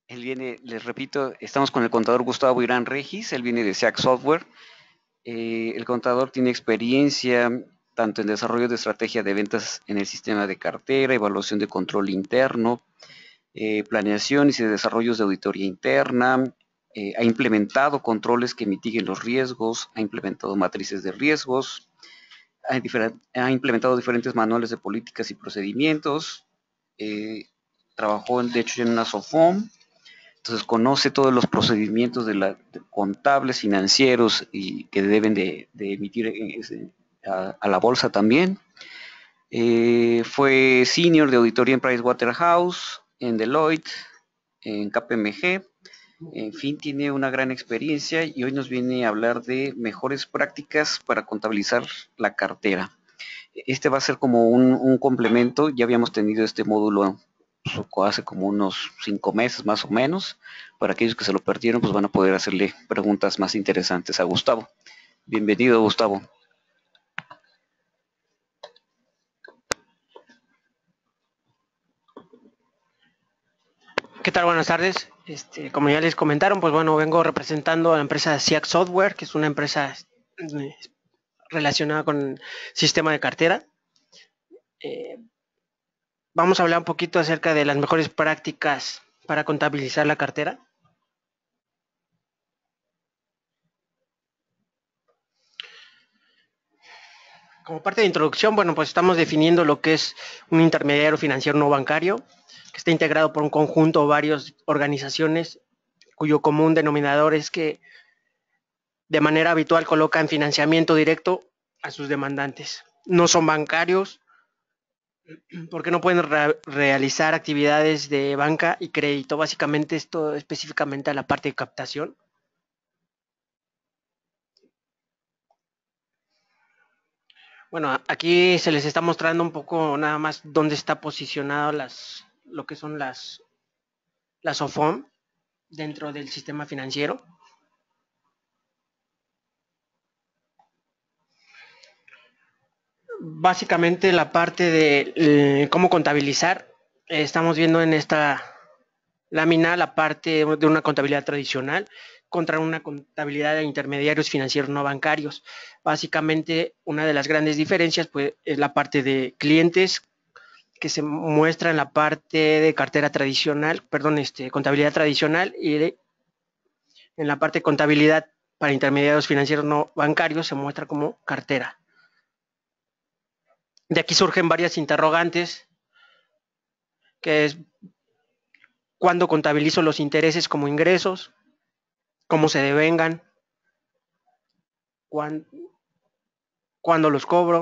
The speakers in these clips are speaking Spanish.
Él viene, les repito, estamos con el contador Gustavo Irán Regis, él viene de SEAC Software. El contador tiene experiencia tanto en desarrollo de estrategia de ventas en el sistema de cartera, evaluación de control interno, planeaciones y desarrollos de auditoría interna, ha implementado controles que mitiguen los riesgos, ha implementado matrices de riesgos, ha implementado diferentes manuales de políticas y procedimientos, eh, trabajó de hecho en una SOFOM, entonces conoce todos los procedimientos de contables, financieros y que deben de emitir a la bolsa también. Fue senior de auditoría en Pricewaterhouse, en Deloitte, en KPMG. En fin, tiene una gran experiencia y hoy nos viene a hablar de mejores prácticas para contabilizar la cartera. Este va a ser como un complemento. Ya habíamos tenido este módulo hace como unos 5 meses más o menos. Para aquellos que se lo perdieron, pues van a poder hacerle preguntas más interesantes a Gustavo. Bienvenido, Gustavo. ¿Qué tal? Buenas tardes. Como ya les comentaron, pues bueno, vengo representando a la empresa SEAC Software, que es una empresa relacionada con el sistema de cartera. Eh, Vamos a hablar un poquito acerca de las mejores prácticas para contabilizar la cartera. Como parte de introducción, bueno, pues estamos definiendo lo que es un intermediario financiero no bancario, que está integrado por un conjunto o varias organizaciones cuyo común denominador es que de manera habitual colocan financiamiento directo a sus demandantes. No son bancarios porque no pueden realizar actividades de banca y crédito. Básicamente esto específicamente a la parte de captación. Bueno, aquí se les está mostrando un poco nada más dónde está posicionado lo que son las OFOM dentro del sistema financiero. Básicamente la parte de cómo contabilizar, estamos viendo en esta lámina la parte de una contabilidad tradicional contra una contabilidad de intermediarios financieros no bancarios. Básicamente, una de las grandes diferencias pues, es la parte de clientes que se muestra en la parte de cartera tradicional, perdón, contabilidad tradicional en la parte de contabilidad para intermediarios financieros no bancarios se muestra como cartera. De aquí surgen varias interrogantes, que es cuándo contabilizo los intereses como ingresos, cómo se devengan, cuándo los cobro,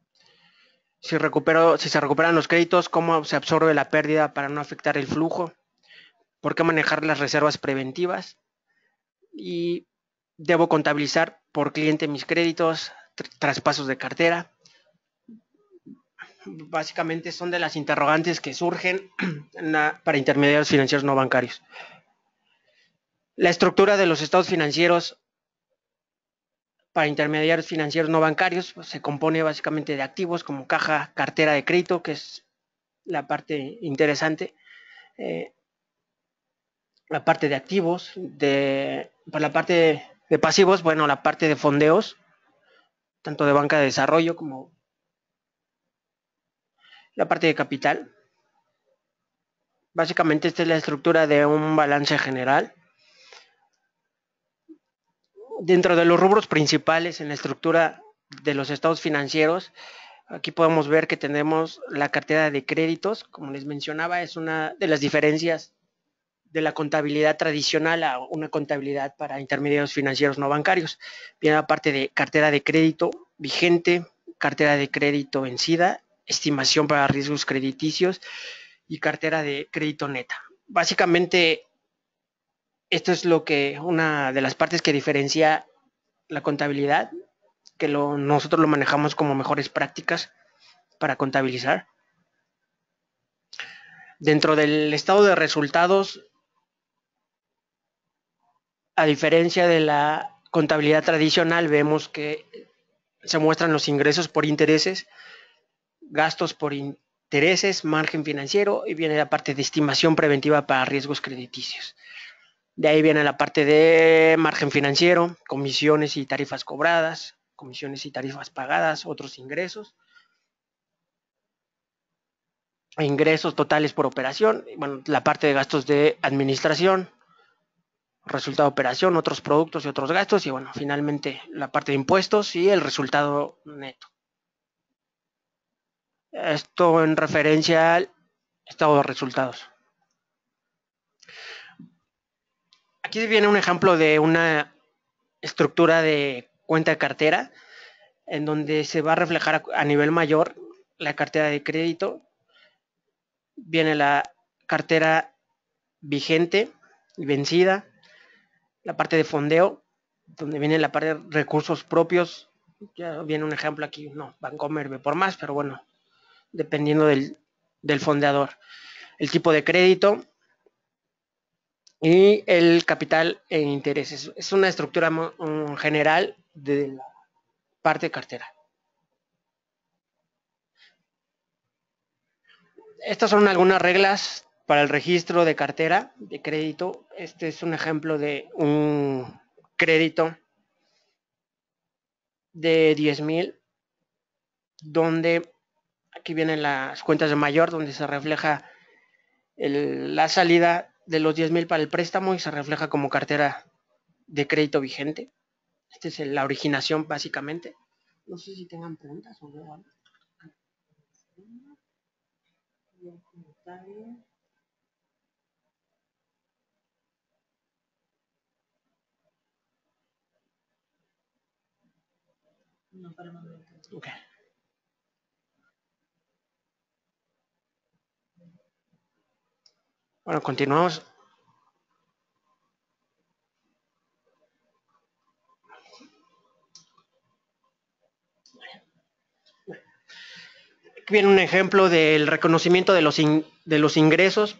si se recuperan los créditos, cómo se absorbe la pérdida para no afectar el flujo, por qué manejar las reservas preventivas y debo contabilizar por cliente mis créditos, traspasos de cartera. Básicamente son de las interrogantes que surgen para intermediarios financieros no bancarios. La estructura de los estados financieros para intermediarios financieros no bancarios pues, se compone básicamente de activos como caja, cartera de crédito, que es la parte interesante, la parte de activos, por la parte de pasivos, bueno, la parte de fondeos, tanto de banca de desarrollo como la parte de capital. Básicamente esta es la estructura de un balance general. Dentro de los rubros principales en la estructura de los estados financieros, aquí podemos ver que tenemos la cartera de créditos, como les mencionaba, es una de las diferencias de la contabilidad tradicional a una contabilidad para intermediarios financieros no bancarios. Viene la parte de cartera de crédito vigente, cartera de crédito vencida, estimación para riesgos crediticios y cartera de crédito neta. Básicamente, esto es una de las partes que diferencia la contabilidad, que nosotros lo manejamos como mejores prácticas para contabilizar. Dentro del estado de resultados, a diferencia de la contabilidad tradicional, vemos que se muestran los ingresos por intereses, gastos por intereses, margen financiero y viene la parte de estimación preventiva para riesgos crediticios. De ahí viene la parte de margen financiero, comisiones y tarifas cobradas, comisiones y tarifas pagadas, otros ingresos, ingresos totales por operación, bueno, la parte de gastos de administración, resultado de operación, otros productos y otros gastos y bueno, finalmente la parte de impuestos y el resultado neto. Esto en referencia al estado de resultados. Aquí viene un ejemplo de una estructura de cuenta de cartera en donde se va a reflejar a nivel mayor la cartera de crédito. Viene la cartera vigente y vencida, la parte de fondeo, donde viene la parte de recursos propios. Ya viene un ejemplo aquí, no, Bancomer ve por más, pero bueno, dependiendo del fondeador. El tipo de crédito y el capital e intereses. Es una estructura general de la parte de cartera. Estas son algunas reglas para el registro de cartera de crédito. Este es un ejemplo de un crédito de 10,000, donde aquí vienen las cuentas de mayor, donde se refleja la salida de los 10,000 para el préstamo y se refleja como cartera de crédito vigente. Esta es la originación básicamente. No sé si tengan preguntas o no. No, para el momento. Okay. Bueno, continuamos. Aquí viene un ejemplo del reconocimiento de los ingresos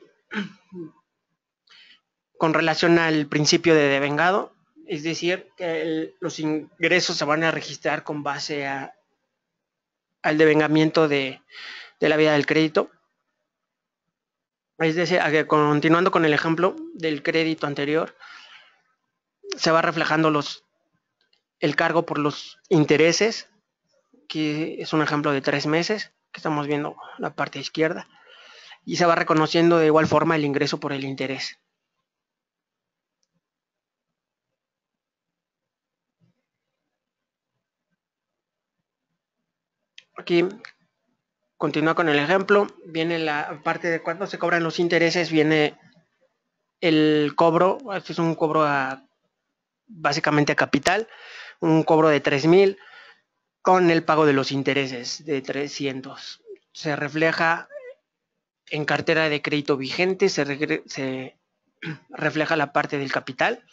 con relación al principio de devengado. Es decir, que los ingresos se van a registrar con base al devengamiento de la vida del crédito. Es decir, continuando con el ejemplo del crédito anterior, se va reflejando el cargo por los intereses, que es un ejemplo de 3 meses, que estamos viendo la parte izquierda, y se va reconociendo de igual forma el ingreso por el interés. Aquí continúa con el ejemplo, viene la parte de cuando se cobran los intereses, viene el cobro, este es un cobro básicamente a capital, un cobro de 3,000 con el pago de los intereses de 300. Se refleja en cartera de crédito vigente, se refleja la parte del capital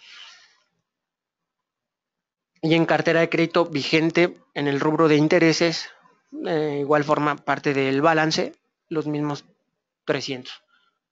y en cartera de crédito vigente en el rubro de intereses igual forma parte del balance los mismos 300.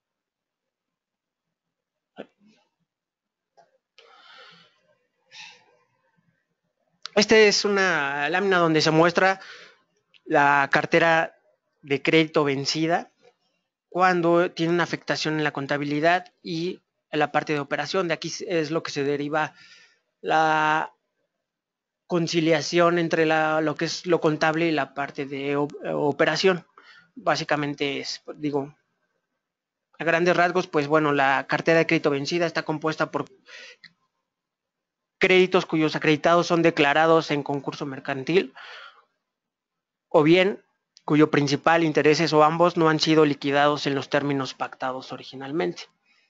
Esta es una lámina donde se muestra la cartera de crédito vencida cuando tiene una afectación en la contabilidad y en la parte de operación. De aquí es lo que se deriva la conciliación entre lo que es lo contable y la parte de operación. Básicamente es, digo, a grandes rasgos, pues bueno, la cartera de crédito vencida está compuesta por créditos cuyos acreditados son declarados en concurso mercantil o bien cuyo principal, intereses o ambos no han sido liquidados en los términos pactados originalmente.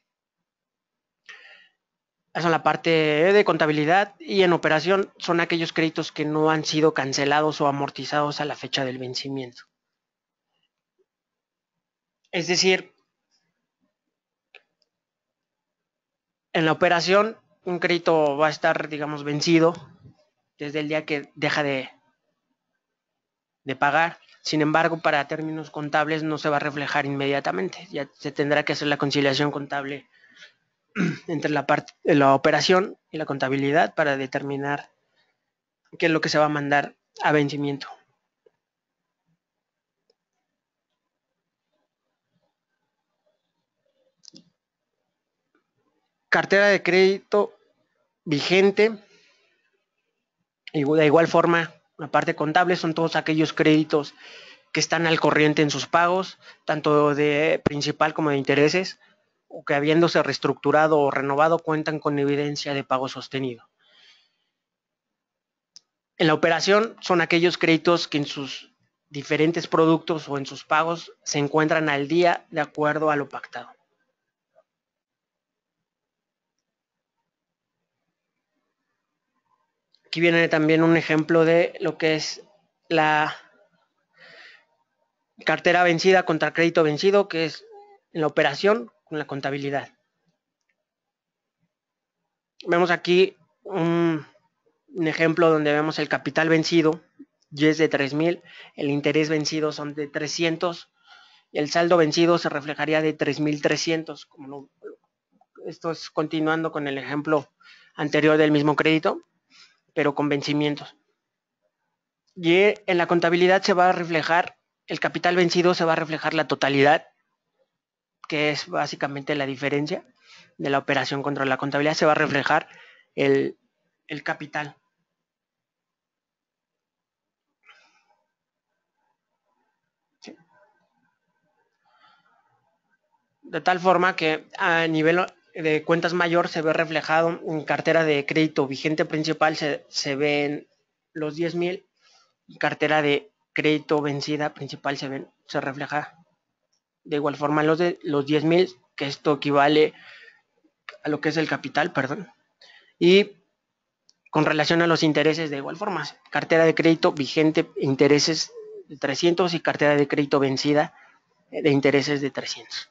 Esa es la parte de contabilidad y en operación son aquellos créditos que no han sido cancelados o amortizados a la fecha del vencimiento. Es decir, en la operación un crédito va a estar, digamos, vencido desde el día que deja de pagar. Sin embargo, para términos contables no se va a reflejar inmediatamente. Ya se tendrá que hacer la conciliación contable entre la operación y la contabilidad para determinar qué es lo que se va a mandar a vencimiento. Cartera de crédito vigente, y de igual forma, la parte contable son todos aquellos créditos que están al corriente en sus pagos, tanto de principal como de intereses, o que habiéndose reestructurado o renovado cuentan con evidencia de pago sostenido. En la operación son aquellos créditos que en sus diferentes productos o en sus pagos se encuentran al día de acuerdo a lo pactado. Aquí viene también un ejemplo de lo que es la cartera vencida contra crédito vencido, que es en la operación con la contabilidad. Vemos aquí un ejemplo donde vemos el capital vencido y es de 3,000, el interés vencido son de 300 y el saldo vencido se reflejaría de 3,300. Esto es continuando con el ejemplo anterior del mismo crédito, pero con vencimientos. Y en la contabilidad se va a reflejar, el capital vencido se va a reflejar la totalidad, que es básicamente la diferencia de la operación contra la contabilidad, se va a reflejar el capital. ¿Sí? De tal forma que a nivel de cuentas mayor se ve reflejado en cartera de crédito vigente principal, se ven los 10,000, cartera de crédito vencida principal se refleja de igual forma los 10,000, que esto equivale a lo que es el capital, perdón. Y con relación a los intereses, de igual forma, cartera de crédito vigente, intereses de 300 y cartera de crédito vencida de intereses de 300.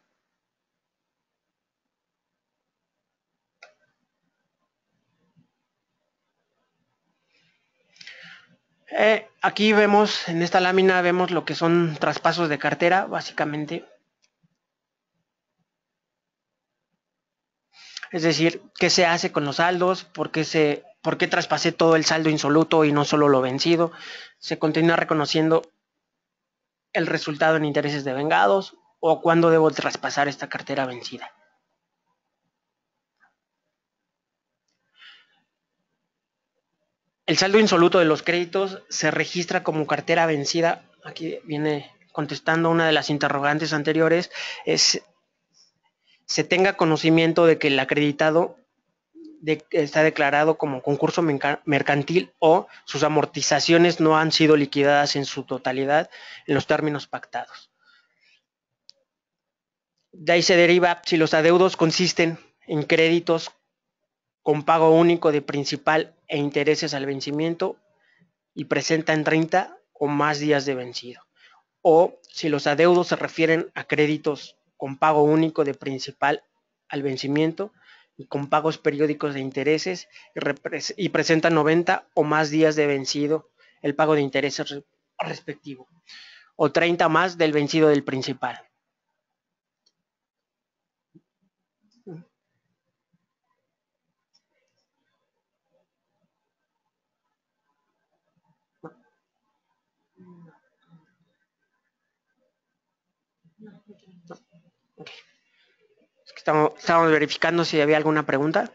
Aquí vemos, en esta lámina vemos lo que son traspasos de cartera, básicamente. Es decir, qué se hace con los saldos, por qué traspasé todo el saldo insoluto y no solo lo vencido. Se continúa reconociendo el resultado en intereses devengados o cuándo debo traspasar esta cartera vencida. El saldo insoluto de los créditos se registra como cartera vencida. Aquí viene contestando una de las interrogantes anteriores. Se tenga conocimiento de que el acreditado está declarado como concurso mercantil o sus amortizaciones no han sido liquidadas en su totalidad en los términos pactados. De ahí se deriva si los adeudos consisten en créditos con pago único de principal e intereses al vencimiento y presentan 30 o más días de vencido. O si los adeudos se refieren a créditos con pago único de principal al vencimiento y con pagos periódicos de intereses y presentan 90 o más días de vencido el pago de intereses respectivo, o 30 más del vencido del principal. Okay. Es que estamos verificando si había alguna pregunta.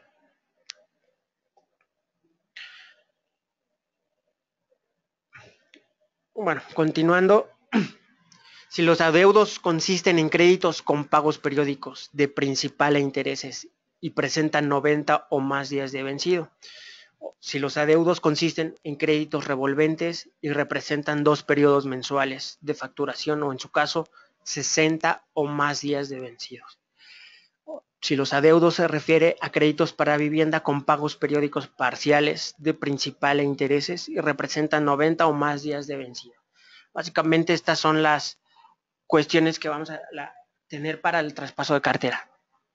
Bueno, continuando. Si los adeudos consisten en créditos con pagos periódicos de principal e intereses y presentan 90 o más días de vencido. Si los adeudos consisten en créditos revolventes y representan 2 periodos mensuales de facturación o en su caso 60 o más días de vencidos. Si los adeudos se refiere a créditos para vivienda con pagos periódicos parciales de principal e intereses y representan 90 o más días de vencido. Básicamente estas son las cuestiones que vamos a tener para el traspaso de cartera.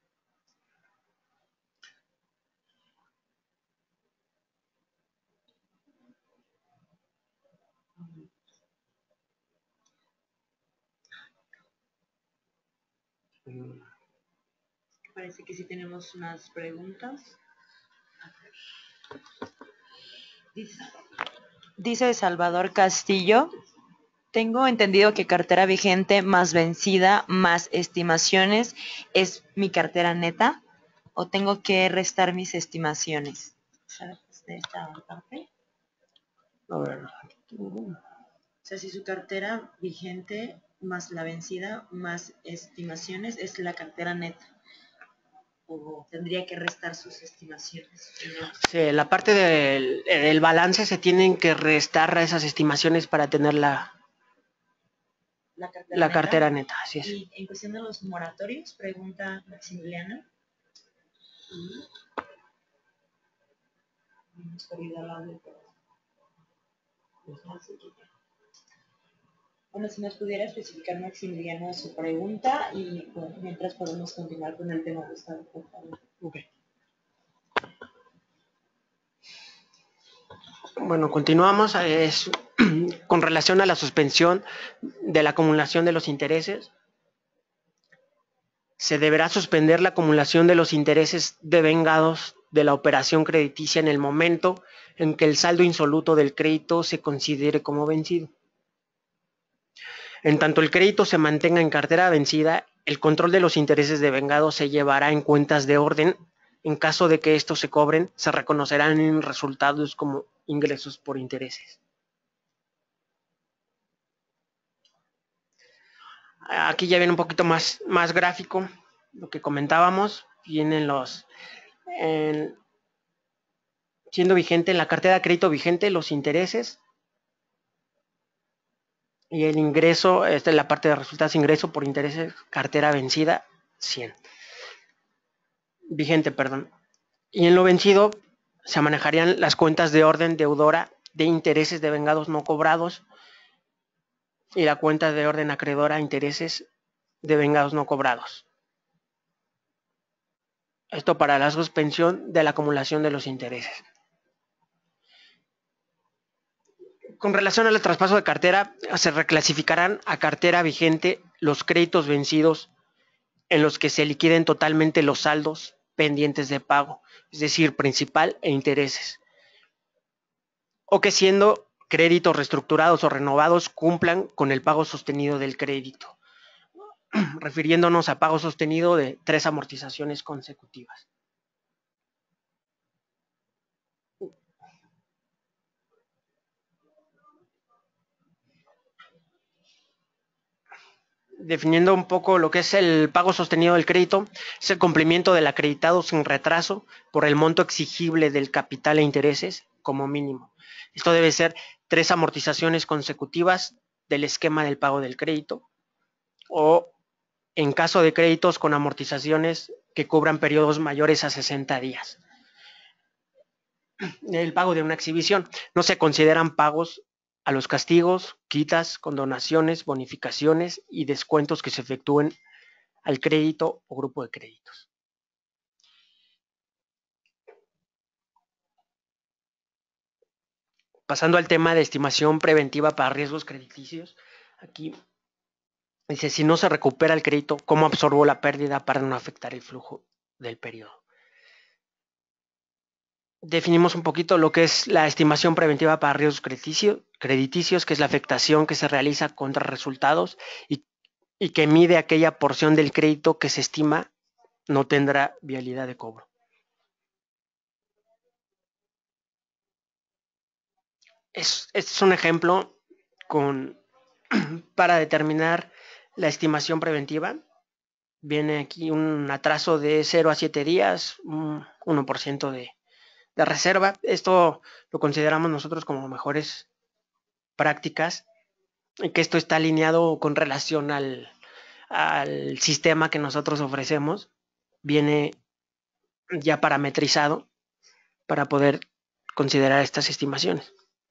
Parece que sí tenemos unas preguntas. Dice Salvador Castillo, tengo entendido que cartera vigente más vencida más estimaciones es mi cartera neta. o tengo que restar mis estimaciones? De esta parte. A ver. O sea, si su cartera vigente más la vencida más estimaciones es la cartera neta, o tendría que restar sus estimaciones. Sí, la parte del balance se tienen que restar a esas estimaciones para tener la cartera neta, así es. Y en cuestión de los moratorios, pregunta Maximiliano. Bueno, si nos pudiera especificar Maximiliano su pregunta y bueno, mientras podemos continuar con el tema de Estado, por favor. Okay. Bueno, continuamos. Con relación a la suspensión de la acumulación de los intereses. Se deberá suspender la acumulación de los intereses devengados de la operación crediticia en el momento en que el saldo insoluto del crédito se considere como vencido. En tanto el crédito se mantenga en cartera vencida, el control de los intereses devengados se llevará en cuentas de orden. En caso de que estos se cobren, se reconocerán en resultados como ingresos por intereses. Aquí ya viene un poquito más gráfico lo que comentábamos. Vienen siendo vigente en la cartera de crédito vigente los intereses y el ingreso, esta es la parte de resultados, ingreso por intereses, cartera vencida 100. Vigente, perdón. Y en lo vencido se manejarían las cuentas de orden deudora de intereses devengados no cobrados y la cuenta de orden acreedora intereses devengados no cobrados. Esto para la suspensión de la acumulación de los intereses. Con relación al traspaso de cartera, se reclasificarán a cartera vigente los créditos vencidos en los que se liquiden totalmente los saldos pendientes de pago, es decir, principal e intereses, o que siendo créditos reestructurados o renovados cumplan con el pago sostenido del crédito, refiriéndonos a pago sostenido de 3 amortizaciones consecutivas. Definiendo un poco lo que es el pago sostenido del crédito, es el cumplimiento del acreditado sin retraso por el monto exigible del capital e intereses como mínimo. Esto debe ser 3 amortizaciones consecutivas del esquema del pago del crédito o en caso de créditos con amortizaciones que cubran periodos mayores a 60 días. El pago de una exhibición. No se consideran pagos a los castigos, quitas, condonaciones, bonificaciones y descuentos que se efectúen al crédito o grupo de créditos. Pasando al tema de estimación preventiva para riesgos crediticios, aquí dice, si no se recupera el crédito, ¿cómo absorbo la pérdida para no afectar el flujo del periodo? Definimos un poquito lo que es la estimación preventiva para riesgos crediticios, que es la afectación que se realiza contra resultados y que mide aquella porción del crédito que se estima no tendrá viabilidad de cobro. Este es un ejemplo para determinar la estimación preventiva. Viene aquí un atraso de 0 a 7 días, un 1% de reserva. Esto lo consideramos nosotros como mejores prácticas, que esto está alineado con relación al sistema que nosotros ofrecemos. Viene ya parametrizado para poder considerar estas estimaciones.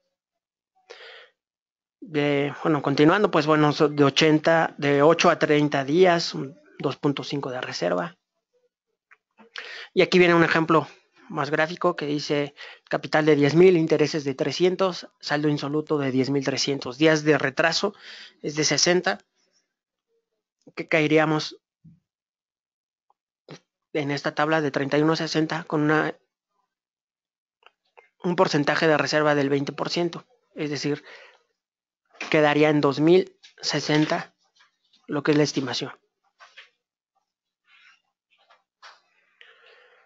Continuando, pues bueno, de 8 a 30 días, 2.5 de reserva. Y aquí viene un ejemplo más gráfico que dice capital de 10,000, intereses de 300, saldo insoluto de 10,300, días de retraso es de 60, que caeríamos en esta tabla de 31 a 60 con un porcentaje de reserva del 20%, es decir, quedaría en 2,060 lo que es la estimación.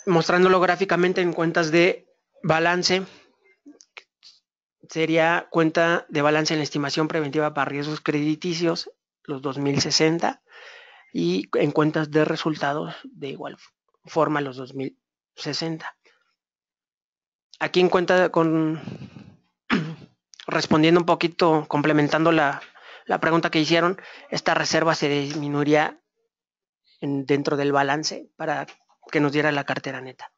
mostrándolo gráficamente en cuentas de balance, sería cuenta de balance en la estimación preventiva para riesgos crediticios, los 2060, y en cuentas de resultados de igual forma los 2060. Aquí en cuenta con respondiendo un poquito, complementando la pregunta que hicieron, esta reserva se disminuiría dentro del balance para que nos diera la cartera neta.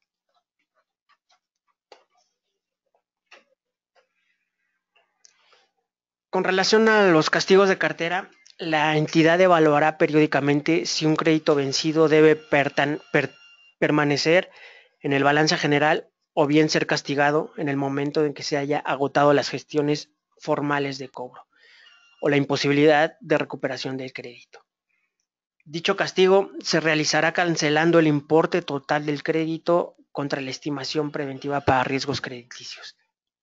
Con relación a los castigos de cartera, la entidad evaluará periódicamente si un crédito vencido debe permanecer en el balance general o bien ser castigado en el momento en que se haya agotado las gestiones formales de cobro o la imposibilidad de recuperación del crédito. Dicho castigo se realizará cancelando el importe total del crédito contra la estimación preventiva para riesgos crediticios.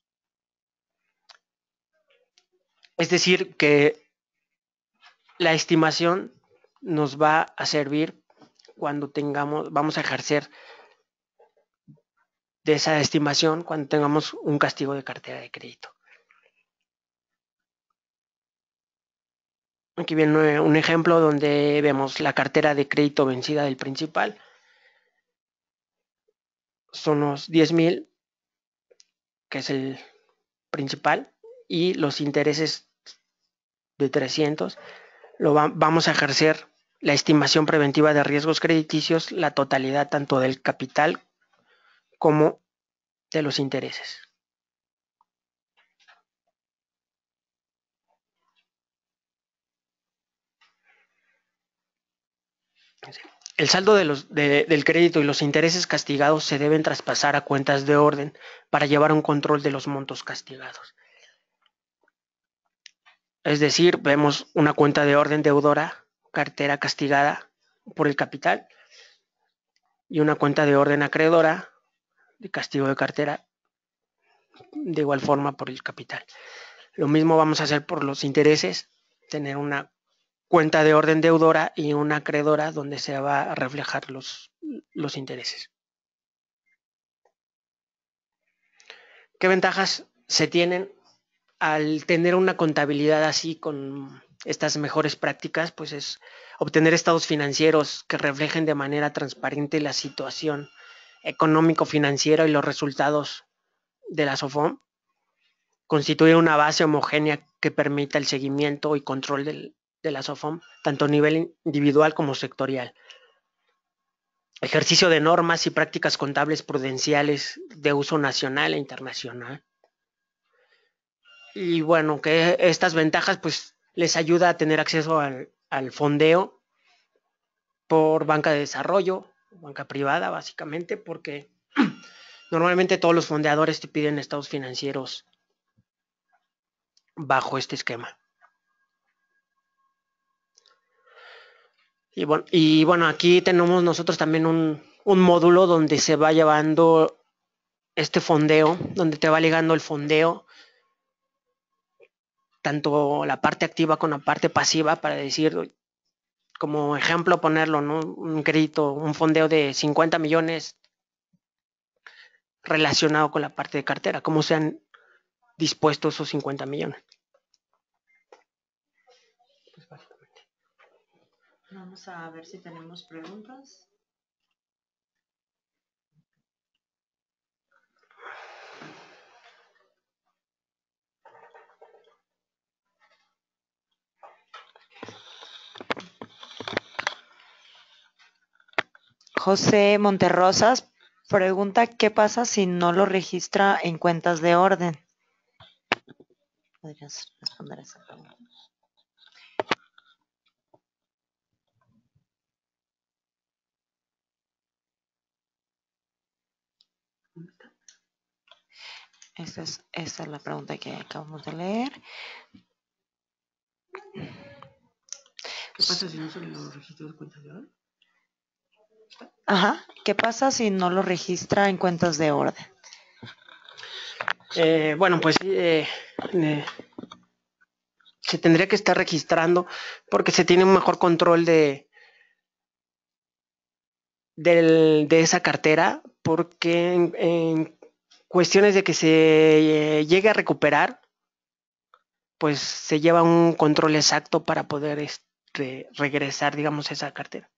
Es decir, que la estimación nos va a servir cuando vamos a ejercer de esa estimación cuando tengamos un castigo de cartera de crédito. Aquí viene un ejemplo donde vemos la cartera de crédito vencida del principal. Son los 10,000, que es el principal, y los intereses de 300. Vamos a ejercer la estimación preventiva de riesgos crediticios, la totalidad tanto del capital como de los intereses. El saldo del crédito y los intereses castigados se deben traspasar a cuentas de orden para llevar un control de los montos castigados. Es decir, vemos una cuenta de orden deudora, cartera castigada por el capital, y una cuenta de orden acreedora, de castigo de cartera, de igual forma por el capital. Lo mismo vamos a hacer por los intereses, tener una cuenta de orden deudora y una acreedora donde se va a reflejar los intereses. ¿Qué ventajas se tienen al tener una contabilidad así con estas mejores prácticas? Pues es obtener estados financieros que reflejen de manera transparente la situación económico-financiera y los resultados de la SOFOM, constituir una base homogénea que permita el seguimiento y control de la SOFOM, tanto a nivel individual como sectorial. Ejercicio de normas y prácticas contables prudenciales de uso nacional e internacional. Y bueno, que estas ventajas pues les ayuda a tener acceso al fondeo por banca de desarrollo, banca privada básicamente, porque normalmente todos los fondeadores te piden estados financieros bajo este esquema. Y bueno, aquí tenemos nosotros también un módulo donde se va llevando este fondeo, donde te va ligando el fondeo, tanto la parte activa con la parte pasiva, para decir, como ejemplo ponerlo, ¿no? Un crédito, un fondeo de 50 millones relacionado con la parte de cartera, cómo se han dispuesto esos 50 millones. Vamos a ver si tenemos preguntas. José Monterrosas pregunta qué pasa si no lo registra en cuentas de orden. ¿Podrías responder esa pregunta? Esa es la pregunta que acabamos de leer. ¿Qué pasa si no se lo registra en cuentas de orden? Ajá. ¿Qué pasa si no lo registra en cuentas de orden? Bueno, pues se tendría que estar registrando porque se tiene un mejor control de esa cartera, porque en cuestiones de que se llegue a recuperar, pues se lleva un control exacto para poder regresar, digamos, esa cartera.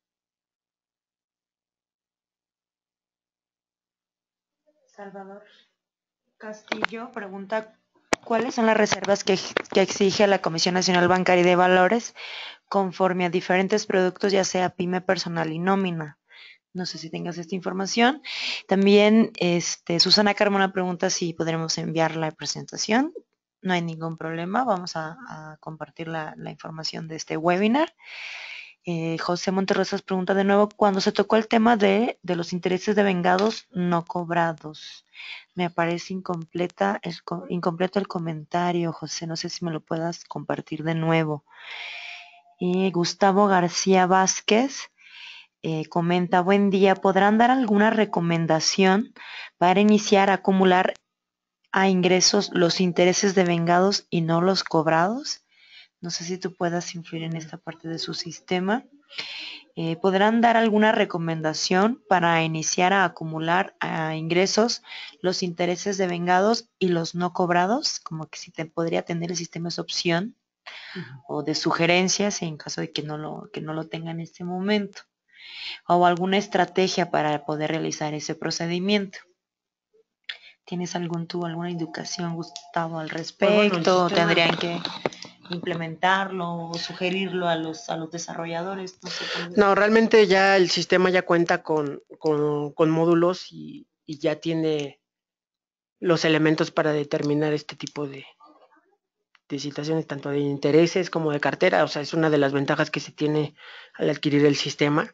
Salvador Castillo pregunta, ¿cuáles son las reservas que exige la Comisión Nacional Bancaria y de Valores conforme a diferentes productos, ya sea pyme, personal y nómina? No sé si tengas esta información. También Susana Carmona pregunta si podremos enviar la presentación. No hay ningún problema, vamos a compartir la información de este webinar. José Monterrosas pregunta de nuevo, cuando se tocó el tema de los intereses de vengados no cobrados. Me aparece incompleto el comentario, José, no sé si me lo puedas compartir de nuevo. Gustavo García Vázquez comenta, buen día, ¿podrán dar alguna recomendación para iniciar a acumular a ingresos los intereses de vengados y no los cobrados? No sé si tú puedas influir en esta parte de su sistema. ¿Podrán dar alguna recomendación para iniciar a acumular a ingresos los intereses de vengados y los no cobrados? Como que si te podría tener el sistema esa opción o de sugerencias en caso de que no lo tenga en este momento, o alguna estrategia para poder realizar ese procedimiento. ¿Tienes alguna indicación, Gustavo, al respecto? Pues bueno, ¿Tendrían que implementarlo o sugerirlo a los desarrolladores? No sé, no, realmente ya el sistema ya cuenta con módulos y ya tiene los elementos para determinar este tipo de situaciones, tanto de intereses como de cartera. O sea, es una de las ventajas que se tiene al adquirir el sistema.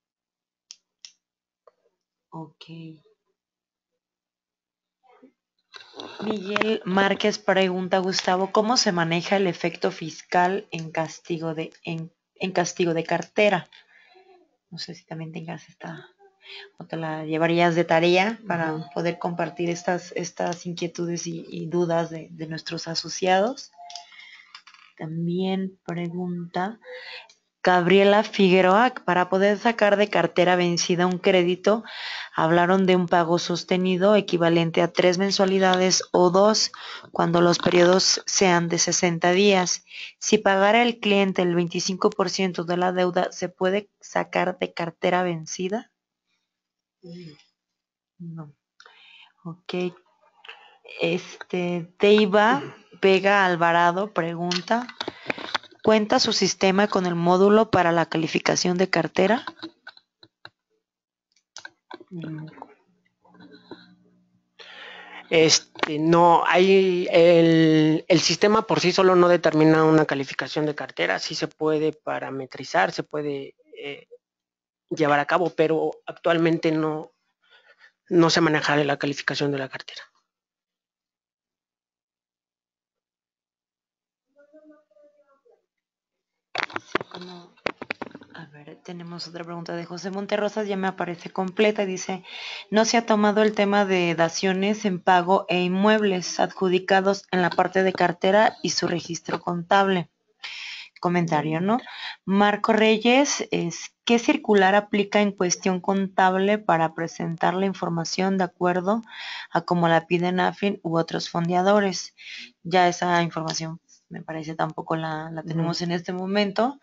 Ok. Miguel Márquez pregunta, Gustavo, ¿cómo se maneja el efecto fiscal en castigo de cartera? No sé si también tengas esta, o te la llevarías de tarea para poder compartir estas inquietudes y dudas de nuestros asociados. También pregunta Gabriela Figueroa, para poder sacar de cartera vencida un crédito, hablaron de un pago sostenido equivalente a 3 mensualidades o 2 cuando los periodos sean de 60 días. Si pagara el cliente el 25% de la deuda, ¿se puede sacar de cartera vencida? No. Ok. Teiva Vega Alvarado pregunta, ¿cuenta su sistema con el módulo para la calificación de cartera? No, hay el sistema por sí solo no determina una calificación de cartera, sí se puede parametrizar, se puede llevar a cabo, pero actualmente no se maneja la calificación de la cartera. A ver, tenemos otra pregunta de José Monterrosas, ya me aparece completa, dice, no se ha tomado el tema de daciones en pago e inmuebles adjudicados en la parte de cartera y su registro contable. Comentario, ¿no? Marco Reyes, ¿qué circular aplica en cuestión contable para presentar la información de acuerdo a como la piden AFIN u otros fondeadores? Ya esa información me parece tampoco la tenemos en este momento.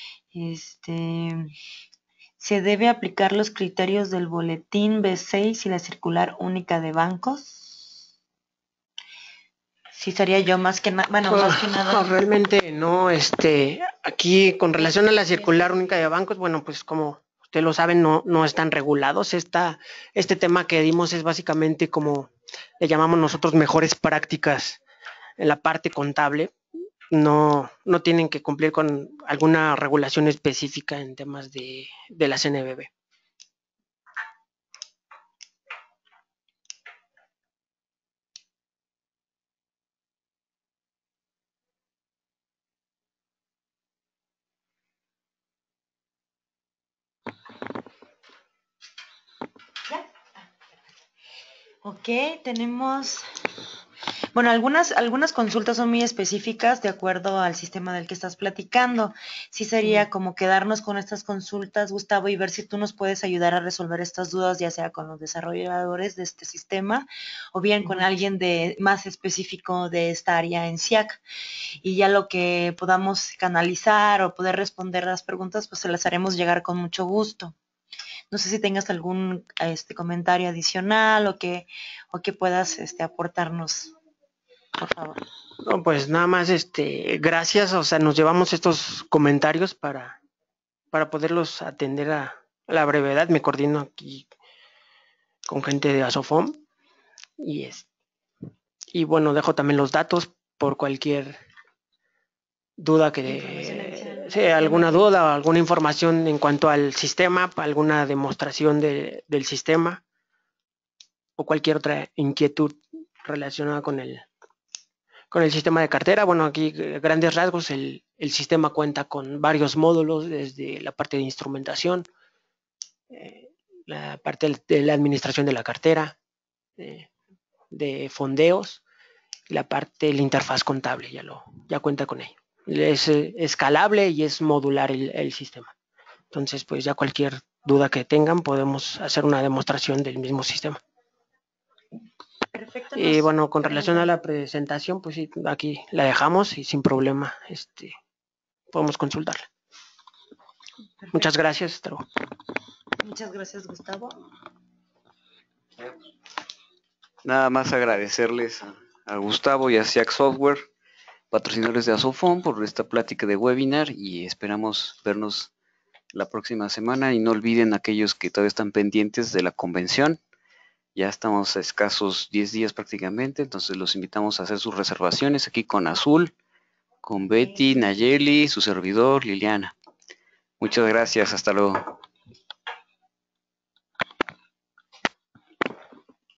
¿Se debe aplicar los criterios del boletín B6 y la circular única de bancos? Sí, sería yo más que nada, bueno, más que nada. Realmente no, aquí con relación a la circular única de bancos, bueno, pues como usted lo sabe, no están regulados. Este tema que dimos es básicamente como le llamamos nosotros mejores prácticas en la parte contable. No tienen que cumplir con alguna regulación específica en temas de la CNBB. Ok, tenemos. Bueno, algunas consultas son muy específicas de acuerdo al sistema del que estás platicando. Sí sería como quedarnos con estas consultas, Gustavo, y ver si tú nos puedes ayudar a resolver estas dudas, ya sea con los desarrolladores de este sistema o bien con alguien más específico de esta área en SIAC. Y ya lo que podamos canalizar o poder responder las preguntas, pues se las haremos llegar con mucho gusto. No sé si tengas algún comentario adicional o que puedas aportarnos, por favor. No, pues nada más, gracias, o sea, nos llevamos estos comentarios para poderlos atender a la brevedad. Me coordino aquí con gente de Asofom y, y bueno, dejo también los datos por cualquier duda sea alguna duda o alguna información en cuanto al sistema, alguna demostración del sistema o cualquier otra inquietud relacionada con el sistema de cartera. Bueno, aquí grandes rasgos, el sistema cuenta con varios módulos, desde la parte de instrumentación, la parte de la administración de la cartera, de fondeos, la parte de la interfaz contable, ya cuenta con ello. Es escalable y es modular el sistema. Entonces, pues ya cualquier duda que tengan, podemos hacer una demostración del mismo sistema. Perfecto. Y bueno, con relación a la presentación, pues sí, aquí la dejamos y sin problema podemos consultarla. Perfecto. Muchas gracias. Hasta luego. Muchas gracias, Gustavo. Nada más agradecerles a Gustavo y a SIAC Software, patrocinadores de Asofom, por esta plática de webinar, y esperamos vernos la próxima semana. Y no olviden, aquellos que todavía están pendientes de la convención, ya estamos a escasos 10 días prácticamente, entonces los invitamos a hacer sus reservaciones aquí con Azul, con Betty, Nayeli, su servidor, Liliana. Muchas gracias, hasta luego.